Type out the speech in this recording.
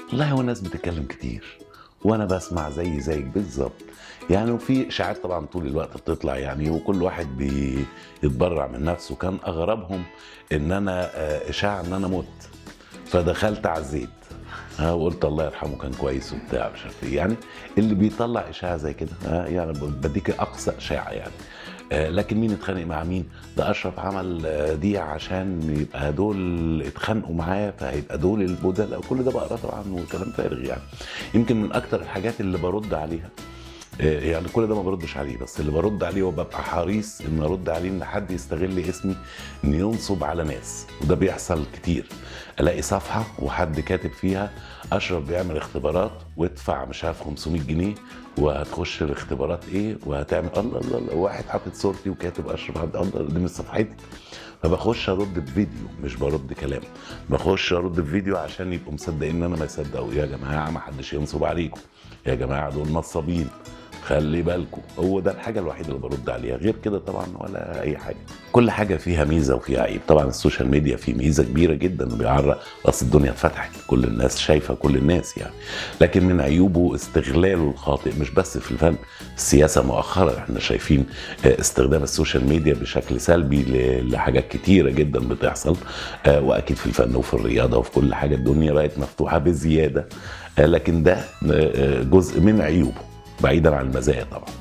والله هو الناس بتتكلم كتير وانا بسمع زيك بالظبط. يعني وفي اشاعات طبعا طول الوقت بتطلع يعني، وكل واحد بيتبرع من نفسه. كان اغربهم ان انا اشاعه ان انا مت، فدخلت عزيت وقلت الله يرحمه كان كويس وبتاع مش عارف ايه يعني. اللي بيطلع اشاعه زي كده يعني بديك اقصى اشاعه يعني. لكن مين اتخانق مع مين؟ ده اشرف عمل دي عشان يبقى دول اتخانقوا معاه فهيبقى دول البدلاء، كل ده بقراه طبعا وكلام فارغ يعني. يمكن من اكتر الحاجات اللي برد عليها يعني كل ده ما بردش عليه، بس اللي برد عليه وببقى حريص ان ارد عليه ان حد يستغل اسمي ان ينصب على ناس، وده بيحصل كتير. الاقي صفحه وحد كاتب فيها اشرف بيعمل اختبارات وادفع مش عارف 500 جنيه وهتخش الاختبارات ايه وهتعمل الله الله الله، واحد حاطط صورتي وكاتب اشرف عبد الله دي مش صفحتي. فبخش ارد بفيديو، مش برد كلام، بخش ارد بفيديو عشان يبقوا مصدقين ان انا ما يصدقوا. يا جماعه ما حدش ينصب عليكم، يا جماعه دول نصابين، خلي بالكم. هو ده الحاجه الوحيده اللي برد عليها، غير كده طبعا ولا اي حاجه. كل حاجه فيها ميزه وفيها عيب. طبعا السوشيال ميديا فيه ميزه كبيره جدا، بيعرق اصل الدنيا اتفتحت، كل الناس شايفه كل الناس يعني. لكن من عيوبه استغلاله الخاطئ، مش بس في الفن، السياسه مؤخرا احنا شايفين استخدام السوشيال ميديا بشكل سلبي لحاجات كتيره جدا بتحصل. واكيد في الفن وفي الرياضه وفي كل حاجه الدنيا بقت مفتوحه بزياده. لكن ده جزء من عيوبه بعيدا عن المزايا طبعا.